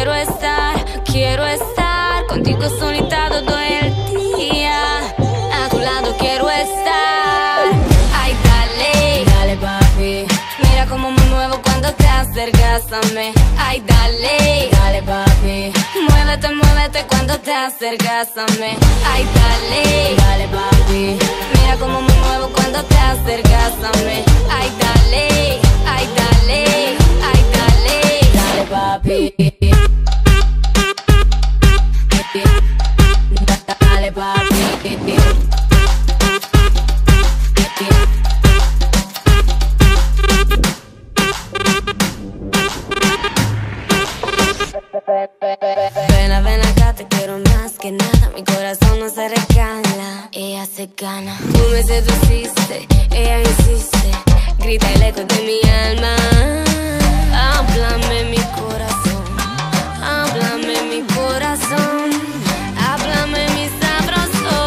quiero estar contigo solita todo el día. A tu lado quiero estar. Ay, dale, dale papi. Mira cómo me muevo cuando te acercas a mí. Ay, dale, dale papi. Muévete, muévete cuando te acercas a mí. Ay, dale, dale papi. Mira cómo me muevo cuando te acercas a mí. Ay, dale, ay, dale, ay, dale, dale papi. Dale papi. Ven acá, te quiero más que nada. Mi corazón no se recala, ella se gana. Tú me seduciste, ella insiste. Grita el eco de mi alma. Háblame mi corazón, háblame mi corazón, háblame mi sabroso.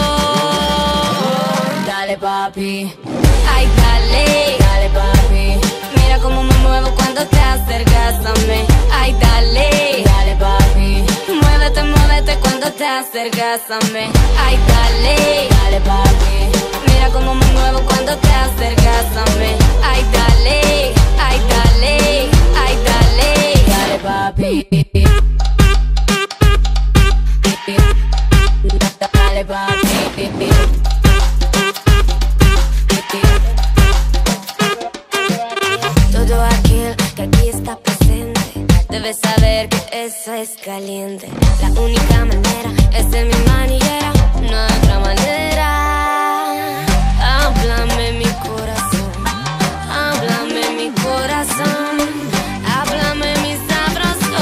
Dale papi, ay dale, dale papi. Mira cómo me muevo cuando te acercas a mí. Ay dale, dale papi. Muévete, muévete cuando te acercas a mí. Ay dale, dale papi. Mira cómo me muevo cuando te acercas a mí. Ay dale, ay dale, ay dale, dale papi. Dale papi. Todo aquel que aquí está presente debe saber que eso es caliente. La única manera es ser mi manillera, no hay otra manera. Háblame mi corazón, háblame mi corazón, háblame mi sabroso.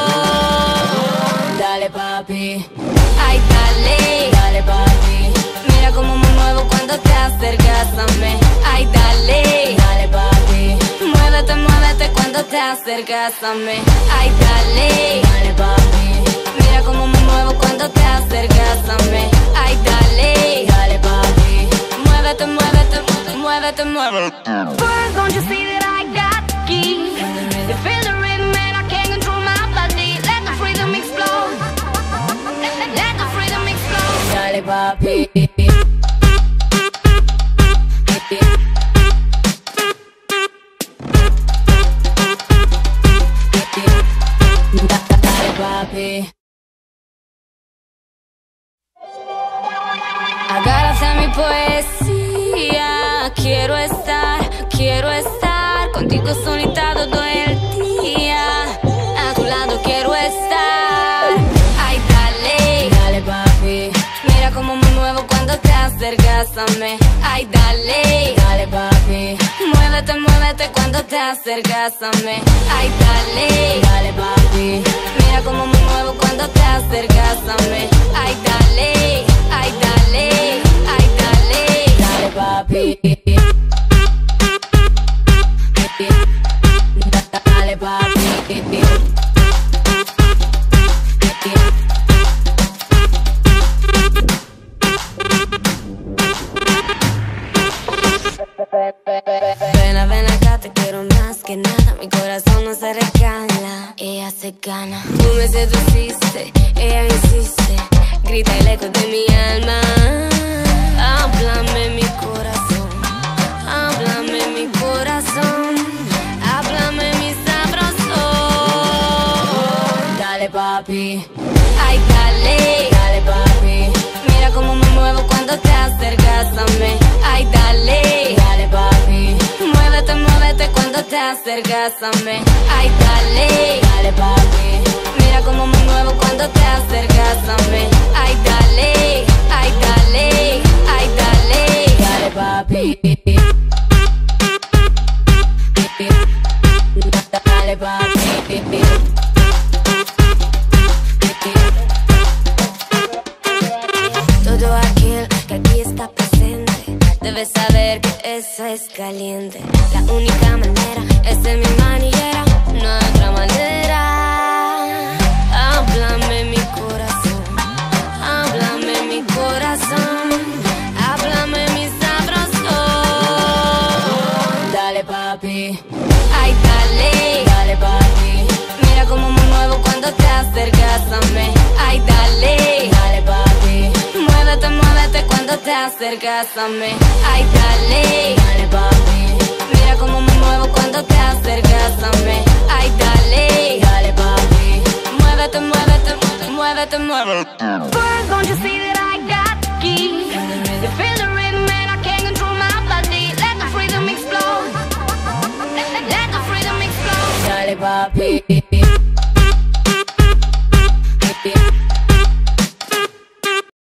Dale papi, ay dale, dale papi. Mira cómo me muevo cuando te acercas a mí. Ay dale, dale papi. Muévete, muévete cuando te acercas a mí. Ay dale, dale papi. Mira cómo me muevo cuando te acercas a mí. Ay dale, dale papi. Muévete, muévete, muévete, muévete. First, don't you see that I got the key? You feel the rhythm and I can't control my body. Let the freedom explode. Let the freedom explode. Dale papi. Dale papi. Agárrate a mi poesía. Quiero estar contigo solita todo el día. A tu lado quiero estar. Ay, dale, dale papi. Mira cómo me muevo cuando te acercas a mí. Ay, dale, dale papi. Muévete, muévete cuando te acercas a mí. Ay, dale, dale papi. Mira cómo me muevo cuando te acercas a mí. Ay, dale, ay, dale, ay, dale, dale papi. Dale papi. Ven acá, te quiero más que nada. Mi corazón no se recala, ella se gana. Tú me seduciste, ella insiste. Grita el eco de mi alma. Háblame mi corazón, háblame mi corazón, háblame mi sabroso. Dale papi, ay dale, dale papi. Mira cómo me muevo cuando te acercas a mí. Ay dale, dale papi. Muévete, muévete cuando te acercas a mí. Ay dale, dale papi. Mira cómo me muevo cuando te acercas a mí. Ay dale, ay dale, ay dale, dale papi. Dale papi. Todo aquel que aquí está presente debe saber que eso es caliente. La única manera es ser mi manillera, no hay otra manera. Háblame mi corazón, háblame mi corazón, háblame mi sabroso. Dale papi, ay dale, dale papi. Mira cómo me muevo cuando te acercas a mí. Ay, dale, dale papi. Muévete, muévete cuando te acercas a mí. Ay, dale, dale papi. Mira cómo me muevo cuando te acercas a mí. Ay, dale, dale papi. Muévete, muévete, muévete, muévete. Boys, don't you see that I got the key? You feel the rhythm and I can't control my body. Let the freedom explode. Let the freedom explode. Dale papi.